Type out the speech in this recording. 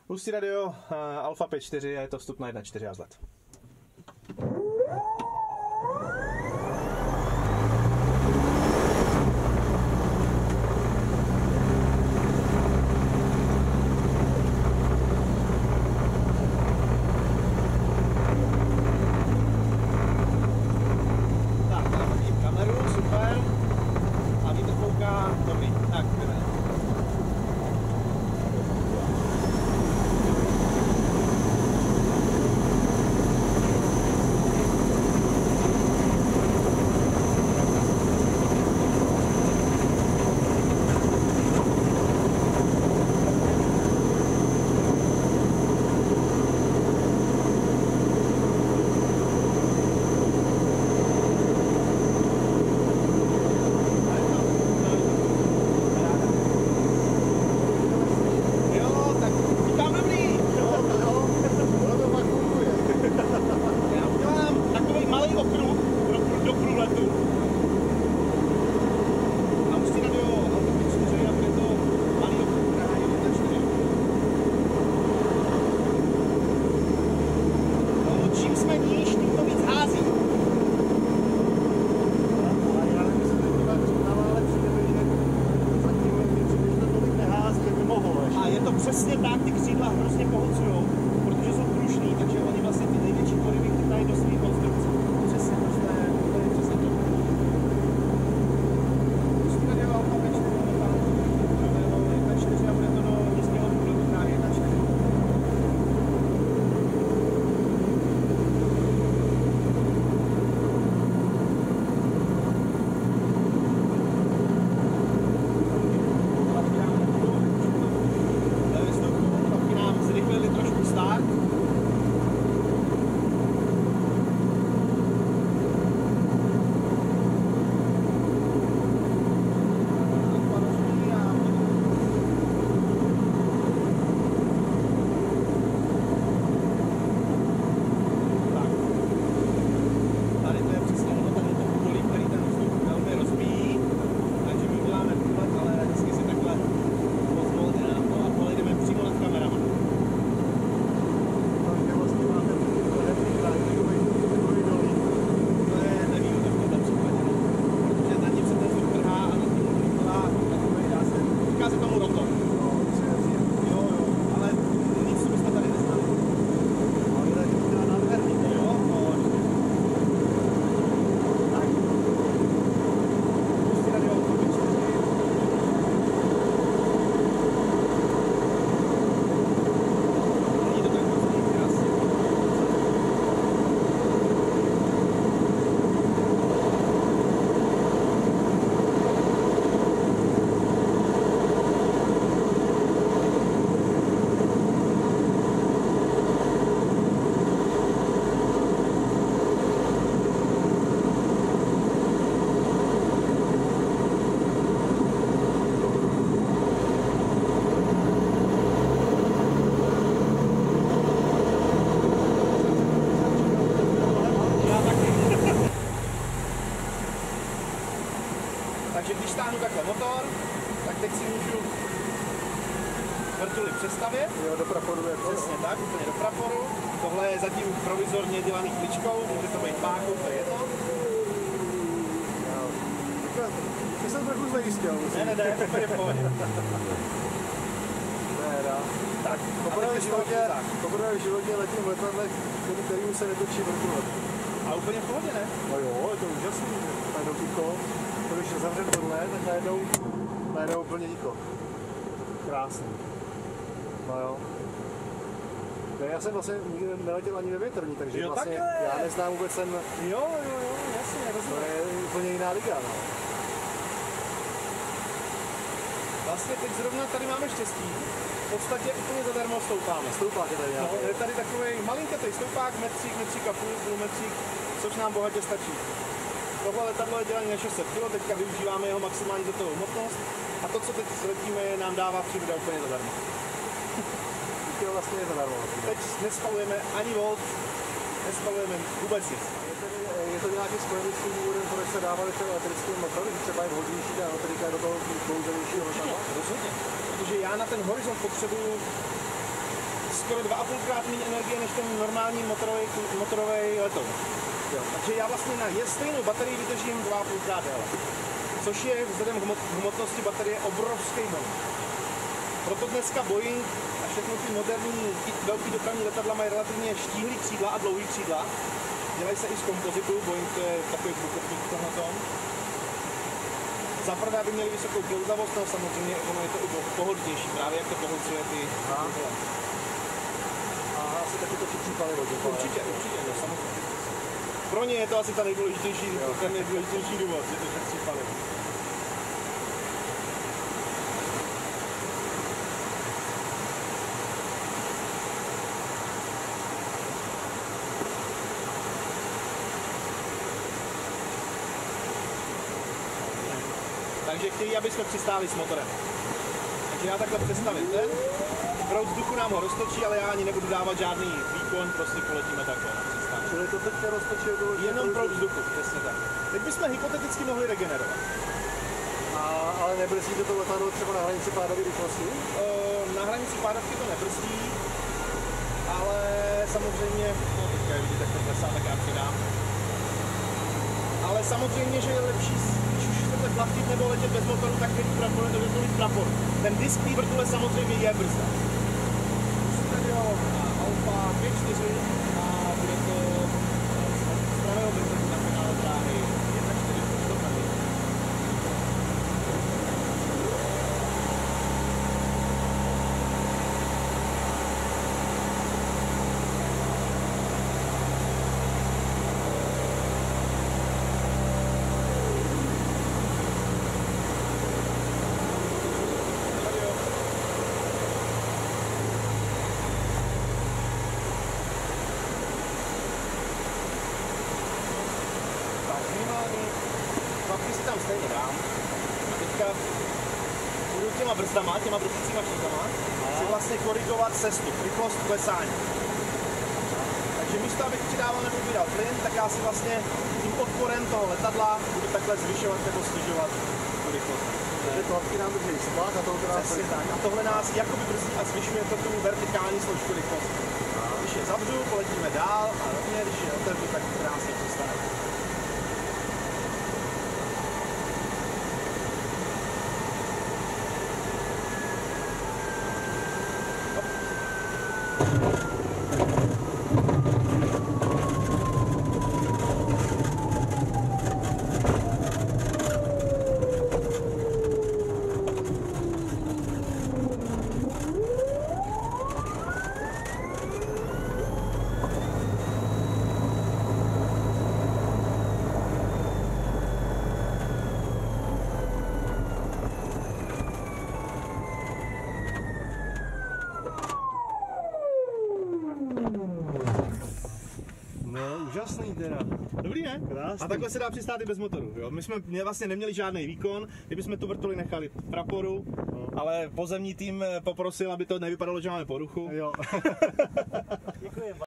Ústí radio Alfa 5.4 a je to vstup na 1.4 a vzlet. Přesně tak, ty křídla hrozně pohlcujou, protože jsou pružný, takže oni vlastně ty největší poryvy chytají do svých konstrukcí. Přesně, to je přesně to. Musíme dělat Alfa 1.4 a bude to do nízkého průletu právě 1.4. Takže když stáhnu takhle motor, tak teď si můžu vrtuly přestavět. Jo, do praporu je to. Přesně tak, úplně do praporu. Tohle je zatím provizorně dělaný kličkou, může to být pákou, to je jedno. Ty jsem trochu znejistil. Ne, úplně v pohodě. Tak, poprvé v životě letím v letadle, kterým se netočí vrtule. A úplně v pohodě, ne? No jo, je to úžasný. Najednou ticho, když zavřem tohle, tak najednou úplně ticho. Krásný. No jo. Já jsem vlastně nikdy neletěl ani ve větrní, takže jo, vlastně takhle. Já neznám vůbec ten... Jo, jasně, rozumím. To je úplně jiná liga, no. Vlastně teď zrovna tady máme štěstí. V podstatě úplně zadarmo stoupáme. Stoupák je tady nějaký. No, je tady takový malinkatý stoupák, metřík a půl metřík, což nám bohatě stačí. Tohle letadlo je dělané na 600 kg, teďka využíváme jeho maximální letovou hmotnost a to, co teď letíme, nám dává příroda úplně zadarmo. To vlastně je zadarmo. Teď nespalujeme ani volt, nespalujeme vůbec nic. Je to nějaký spojený s tím důvodem, proč se dávaly ty elektrické motory, že třeba je vhodnější ta elektrika do toho klouzelnějšího letadla? Rozhodně, protože já na ten horizont potřebuju skoro 2,5krát méně energie než ten normální motorový letoun. Takže já vlastně na stejnou baterii vydržím 2,5krát déle. Což je vzhledem k hmotnosti baterie obrovský bonus. Proto dneska Boeing a všechny ty moderní velký dopravní letadla mají relativně štíhlý křídla a dlouhý křídla. Dělají se i z kompozitu, Boeing to je takový průkopník v tomhletom. Za prvé, aby měli vysokou klouzavost, no samozřejmě ono je to i pohodlnější, právě jak to pohlcuje ty koule. A asi taky to chytří palivo. Určitě, no samozřejmě. Pro ně je to asi ten nejdůležitější důvod, že to chytří palivo. Takže chtějí, aby jsme přistáli s motorem. Takže já takhle představím ten. Proud vzduchu nám ho roztočí, ale já ani nebudu dávat žádný výkon, prostě poletíme takhle na přistání. Čili to teďka roztočí jenom proud vzduchu, přesně tak. Teď bychom hypoteticky mohli regenerovat. Ale nebrzdí to letadlo třeba na hranici pádové rychlosti? Na hranici pádovky to nebrzdí, ale samozřejmě, no teďka vidíte, jak to klesá, tak já přidám. Ale samozřejmě, že je lepší, když už chcete platit nebo letět bez motoru, tak vytulit prapor. Ten disk té vrtule samozřejmě je brzda. Musíte ho na Alfa 2.4 a bude to z pravého vrtulu na penále dráhy 1.4 dopravy. Tam stejně dám. A teďka budu těma brzdama, těma brzdícíma štíkama si vlastně korigovat cestu, rychlost klesání. Takže místo, abych přidával nebo vydal plyn, tak já si vlastně tím odporem toho letadla budu takhle zvyšovat nebo snižovat tu rychlost. Takže klapky nám drží splach a tohle nás... Přesně tak. A tohle nás jakoby brzdí a zvyšuje to tu vertikální složku rychlosti. Když je zavřu, poletíme dál a rovně, když je otevřu, tak krásně přistane. Úžasný teda. Dobrý, ne? Krásný. A takhle se dá přistát i bez motoru. Jo? My jsme vlastně neměli žádný výkon, kdybychom tu vrtuli nechali v praporu, ale pozemní tým poprosil, aby to nevypadalo, že máme poruchu. Jo. Děkuji.